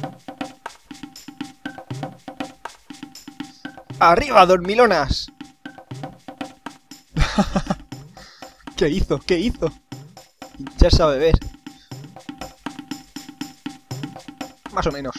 ¡Arriba, dormilonas! ¿Qué hizo? ¿Qué hizo? Hincharse a beber. Más o menos.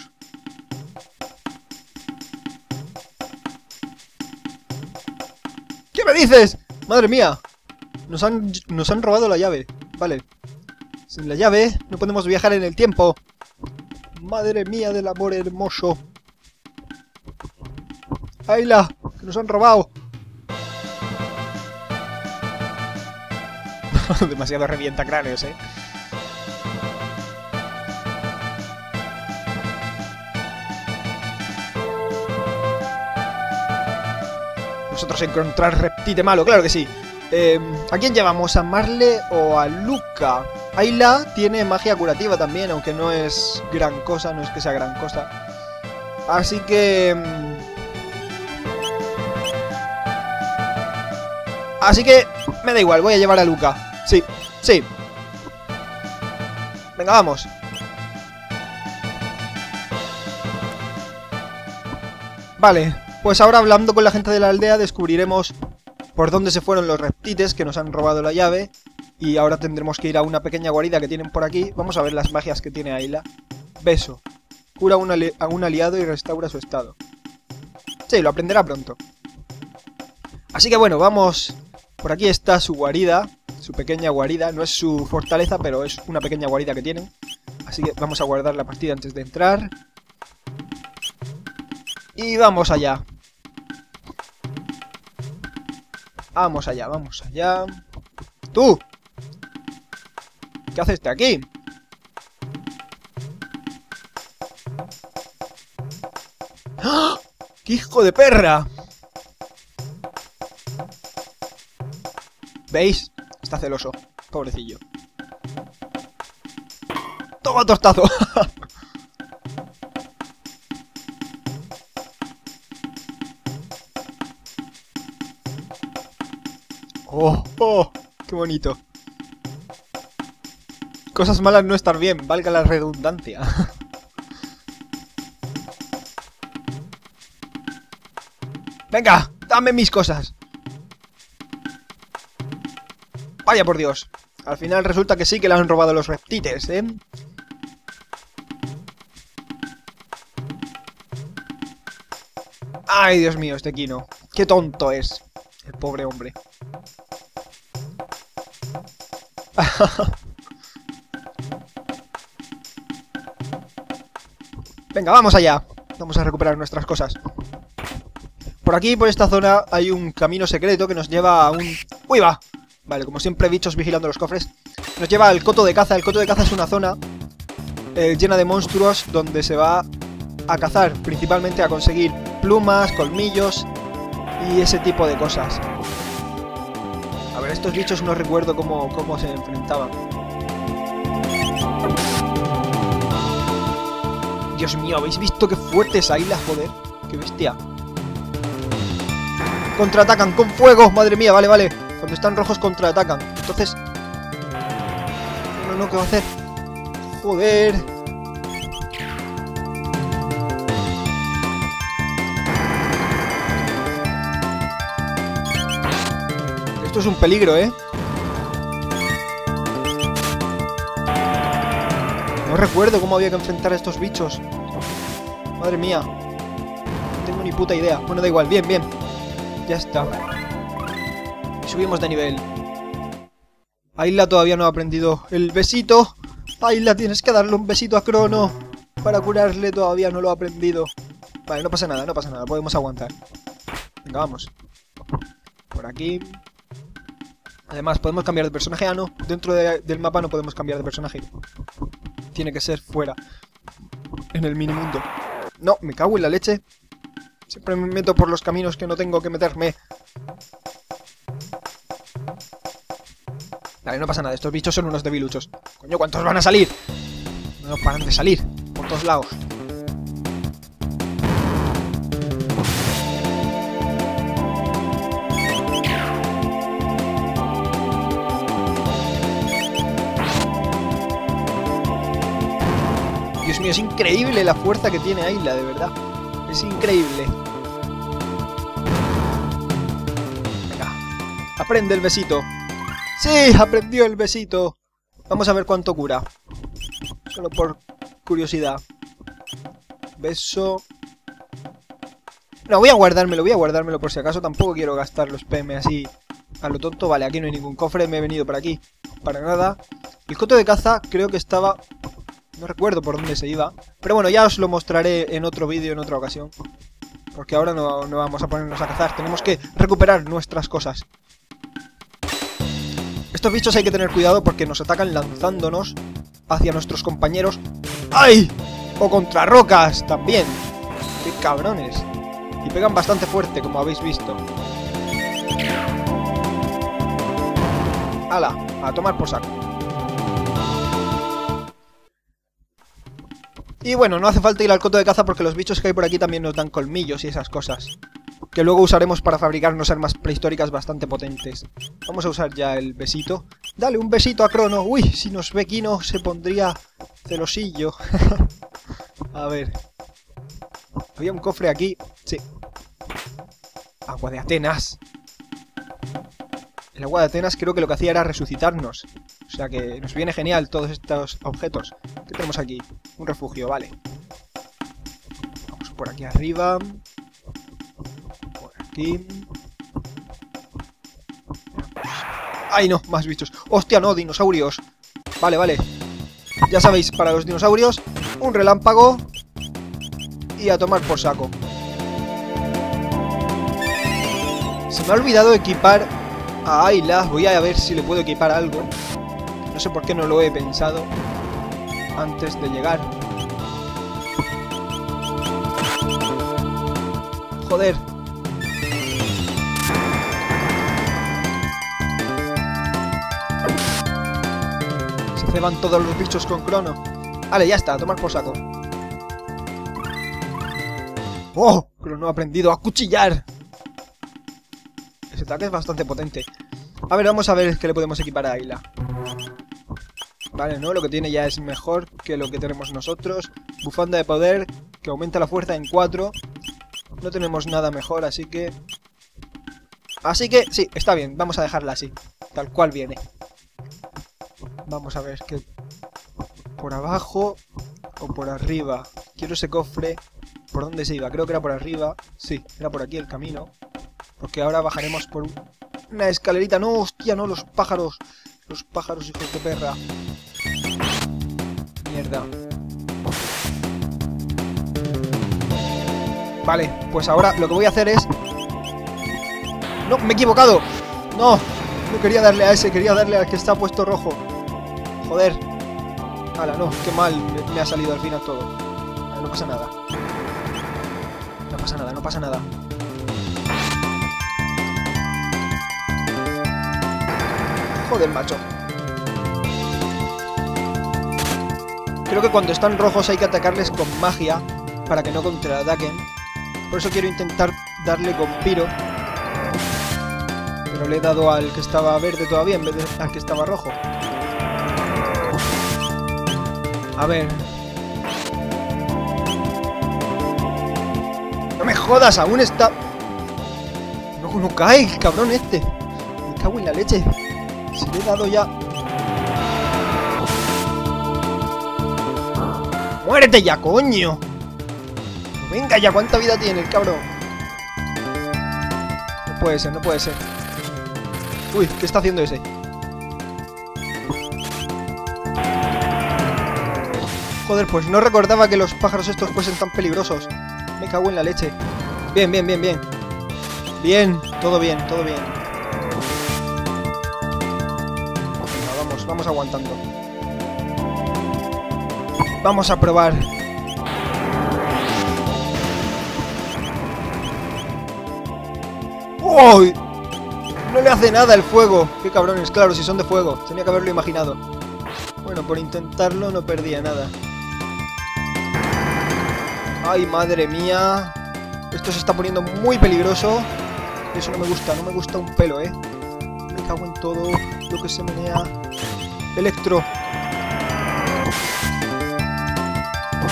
¿Qué me dices? ¡Madre mía! Nos han robado la llave. Vale. Sin la llave no podemos viajar en el tiempo. Madre mía del amor hermoso. ¡Ayla! ¡Que nos han robado! Demasiado revienta cráneos, ¿eh? Nosotros encontrar reptite malo, claro que sí. ¿A quién llevamos? ¿A Marle o a Luca? Ayla tiene magia curativa también, aunque no es gran cosa, no es que sea gran cosa. Así que... me da igual, voy a llevar a Luca. Sí, sí. Venga, vamos. Vale, pues ahora hablando con la gente de la aldea descubriremos por dónde se fueron los reptites que nos han robado la llave. Y ahora tendremos que ir a una pequeña guarida que tienen por aquí. Vamos a ver las magias que tiene Ayla. Beso. Cura a un aliado y restaura su estado. Sí, lo aprenderá pronto. Así que bueno, vamos... Por aquí está su guarida, su pequeña guarida. No es su fortaleza, pero es una pequeña guarida que tienen. Así que vamos a guardar la partida antes de entrar. Y vamos allá. Vamos allá, vamos allá. ¡Tú! ¿Qué haces aquí? ¡Ah! ¡Qué hijo de perra! ¿Veis? Está celoso. Pobrecillo. ¡Toma tostazo! ¡Oh! ¡Oh! ¡Qué bonito! Cosas malas no estar bien, valga la redundancia. ¡Venga! ¡Dame mis cosas! Vaya por Dios. Al final resulta que sí que le han robado los reptites, ¿eh? ¡Ay, Dios mío, este Kino! ¡Qué tonto es! El pobre hombre. Venga, vamos allá. Vamos a recuperar nuestras cosas. Por aquí, por esta zona, hay un camino secreto que nos lleva a un... ¡Uy, va! Vale, como siempre, bichos vigilando los cofres. Nos lleva al coto de caza. El coto de caza es una zona llena de monstruos donde se va a cazar, principalmente a conseguir plumas, colmillos y ese tipo de cosas. A ver, estos bichos no recuerdo cómo se enfrentaban. Dios mío, ¿habéis visto qué fuertes hay las, joder? ¡Qué bestia! ¡Contraatacan con fuego! ¡Madre mía! Vale, vale. Cuando están rojos contraatacan. Entonces... No, ¿qué va a hacer? ¡Joder! Esto es un peligro, ¿eh? No recuerdo cómo había que enfrentar a estos bichos. Madre mía. No tengo ni puta idea. Bueno, da igual. Bien, bien. Ya está. Y subimos de nivel. Ayla todavía no ha aprendido el besito. Ayla, tienes que darle un besito a Crono para curarle. Todavía no lo ha aprendido. Vale, no pasa nada, no pasa nada. Podemos aguantar. Venga, vamos. Por aquí. Además, podemos cambiar de personaje. Ah, no. Dentro del mapa no podemos cambiar de personaje. Tiene que ser fuera. En el minimundo. No, me cago en la leche. Siempre me meto por los caminos que no tengo que meterme. Vale, no pasa nada. Estos bichos son unos debiluchos. Coño, ¿cuántos van a salir? No paran de salir. Por todos lados. Dios mío, es increíble la fuerza que tiene Ayla, de verdad. Es increíble. Venga, aprende el besito. ¡Sí! Aprendió el besito. Vamos a ver cuánto cura. Solo por curiosidad. Beso. No, voy a guardármelo por si acaso. Tampoco quiero gastar los PM así a lo tonto. Vale, aquí no hay ningún cofre. Me he venido por aquí para nada. El coto de caza creo que estaba... No recuerdo por dónde se iba. Pero bueno, ya os lo mostraré en otro vídeo, en otra ocasión. Porque ahora no vamos a ponernos a cazar. Tenemos que recuperar nuestras cosas. Estos bichos hay que tener cuidado porque nos atacan lanzándonos hacia nuestros compañeros. ¡Ay! O contra rocas también. ¡Qué cabrones! Y pegan bastante fuerte, como habéis visto. ¡Hala! A tomar por saco. Y bueno, no hace falta ir al coto de caza porque los bichos que hay por aquí también nos dan colmillos y esas cosas. Que luego usaremos para fabricarnos armas prehistóricas bastante potentes. Vamos a usar ya el besito. Dale un besito a Crono. Uy, si nos ve Kino se pondría celosillo. A ver. Había un cofre aquí. Sí. Agua de Atenas. El agua de Atenas creo que lo que hacía era resucitarnos. O sea que nos viene genial todos estos objetos. ¿Qué tenemos aquí? Un refugio, vale. Vamos por aquí arriba. Por aquí. ¡Ay, no! Más bichos. ¡Hostia, no! Dinosaurios. Vale, vale. Ya sabéis, para los dinosaurios, un relámpago y a tomar por saco. Se me ha olvidado equipar a Ayla. Voy a ver si le puedo equipar algo. No sé por qué no lo he pensado antes de llegar. Joder. Se ceban todos los bichos con Crono. Vale, ya está, a tomar por saco. ¡Oh! Crono ha aprendido a cuchillar. Ese ataque es bastante potente. A ver, vamos a ver qué le podemos equipar a Ayla. Vale, no, lo que tiene ya es mejor que lo que tenemos nosotros. Bufanda de poder, que aumenta la fuerza en 4. No tenemos nada mejor, así que... sí, está bien, vamos a dejarla así. Tal cual viene. Vamos a ver qué... Por abajo o por arriba. Quiero ese cofre. ¿Por dónde se iba? Creo que era por arriba. Sí, era por aquí el camino. Porque ahora bajaremos por una escalerita. ¡No, hostia, no! Los pájaros. Los pájaros, hijos de perra. Mierda. Vale, pues ahora lo que voy a hacer es... ¡No! ¡Me he equivocado! ¡No! No quería darle a ese, quería darle al que está puesto rojo. Joder. Hala, no, qué mal me ha salido al final todo. Vale, no pasa nada. No pasa nada, no pasa nada. Joder, macho. Creo que cuando están rojos hay que atacarles con magia para que no contraataquen. Por eso quiero intentar darle con piro. Pero le he dado al que estaba verde todavía en vez de al que estaba rojo. A ver. ¡No me jodas! Aún está... No cae el cabrón este. Me cago en la leche. Si le he dado ya... ¡Muérete ya, coño! Venga ya, ¿cuánta vida tiene el cabrón? No puede ser, no puede ser. Uy, ¿qué está haciendo ese? Joder, pues no recordaba que los pájaros estos fuesen tan peligrosos. Me cago en la leche. Bien, bien, bien, bien. Bien, todo bien, todo bien. Venga, vamos aguantando. Vamos a probar. ¡Uy! No le hace nada el fuego. Qué cabrones, claro, si son de fuego. Tenía que haberlo imaginado. Bueno, por intentarlo no perdía nada. ¡Ay, madre mía! Esto se está poniendo muy peligroso. Eso no me gusta un pelo, ¿eh? Me cago en todo lo que se menea. Electro.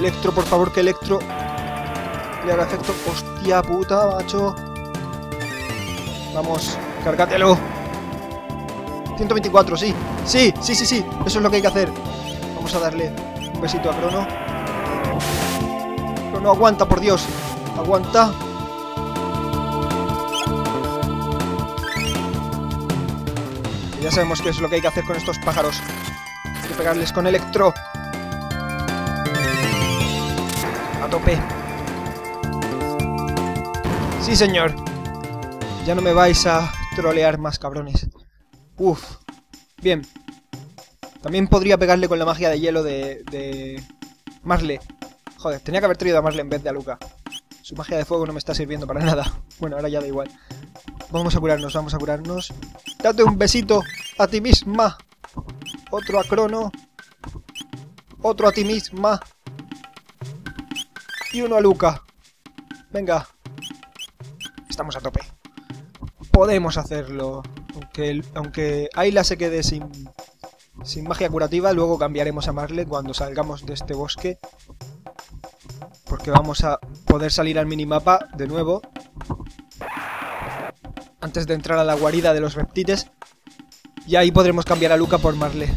Electro, por favor, que Electro le haga efecto. Hostia puta, macho. Vamos, cárgatelo. 124, sí. Sí. Eso es lo que hay que hacer. Vamos a darle un besito a Crono. Crono, aguanta, por Dios. Aguanta. Y ya sabemos qué es lo que hay que hacer con estos pájaros. Hay que pegarles con Electro. A tope. Sí, señor. Ya no me vais a trolear más, cabrones. Uf. Bien. También podría pegarle con la magia de hielo de Marle. Joder, tenía que haber traído a Marle en vez de a Luca. Su magia de fuego no me está sirviendo para nada. Bueno, ahora ya da igual. Vamos a curarnos. Date un besito a ti misma. Otro a Crono. Otro a ti misma. Y uno a Luca. Venga. Estamos a tope. Podemos hacerlo. Aunque Ayla se quede sin magia curativa, luego cambiaremos a Marle cuando salgamos de este bosque. Porque vamos a poder salir al minimapa de nuevo. Antes de entrar a la guarida de los reptiles. Y ahí podremos cambiar a Luca por Marle.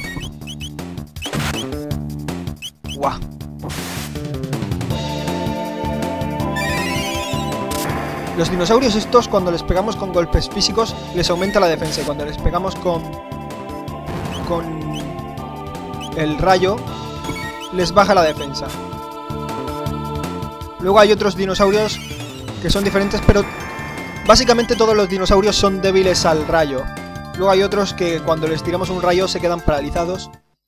¡Guau! Los dinosaurios estos, cuando les pegamos con golpes físicos, les aumenta la defensa. Y cuando les pegamos con el rayo, les baja la defensa. Luego hay otros dinosaurios que son diferentes, pero básicamente todos los dinosaurios son débiles al rayo. Luego hay otros que cuando les tiramos un rayo se quedan paralizados,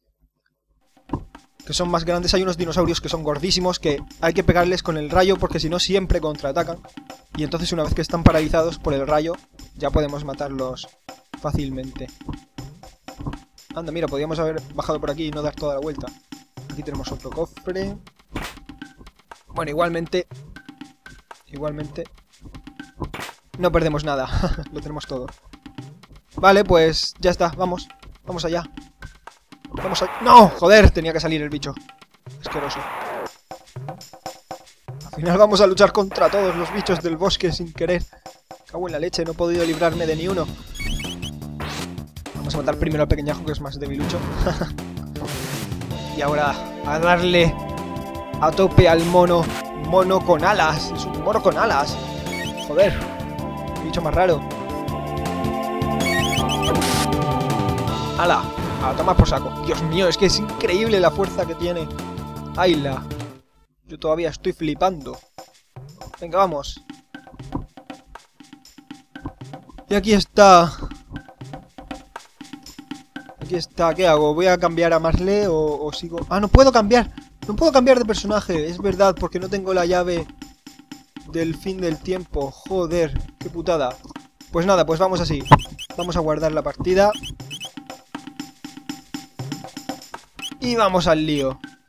que son más grandes. Hay unos dinosaurios que son gordísimos, que hay que pegarles con el rayo porque si no siempre contraatacan. Y entonces una vez que están paralizados por el rayo, ya podemos matarlos fácilmente. Anda, mira, podríamos haber bajado por aquí y no dar toda la vuelta. Aquí tenemos otro cofre. Bueno, igualmente no perdemos nada. Lo tenemos todo. Vale, pues ya está, vamos allá. ¡No! ¡Joder! Tenía que salir el bicho. Asqueroso. Al final vamos a luchar contra todos los bichos del bosque sin querer. Cago en la leche, no he podido librarme de ni uno. Vamos a matar primero al pequeñajo, que es más debilucho. Y ahora a darle a tope al mono. Mono con alas. Es un mono con alas. Joder. Qué bicho más raro. ¡Hala! A tomar por saco. Dios mío, es que es increíble la fuerza que tiene Ayla. Yo todavía estoy flipando. Venga, vamos. Y aquí está. ¿Qué hago? ¿Voy a cambiar a Marle o sigo? ¡Ah, no puedo cambiar! No puedo cambiar de personaje, es verdad, porque no tengo la llave del fin del tiempo. Joder, qué putada. Pues nada, pues vamos así. Vamos a guardar la partida. Y vamos al lío.